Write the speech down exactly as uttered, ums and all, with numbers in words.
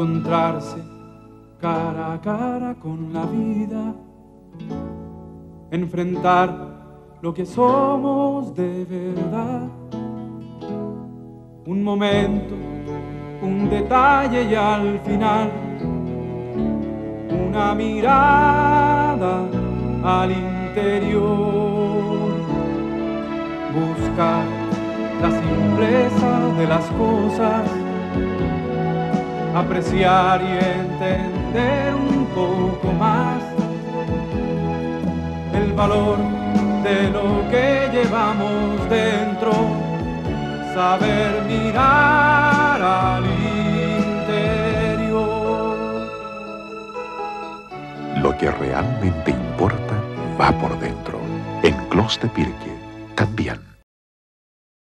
encontrarse cara a cara con la vida, enfrentar lo que somos de verdad. Un momento, un detalle y al final una mirada al interior. Buscar la simpleza de las cosas, apreciar y entender un poco más el valor de lo que llevamos dentro, saber mirar al interior. Lo que realmente importa va por dentro. En Clos de Pirque también.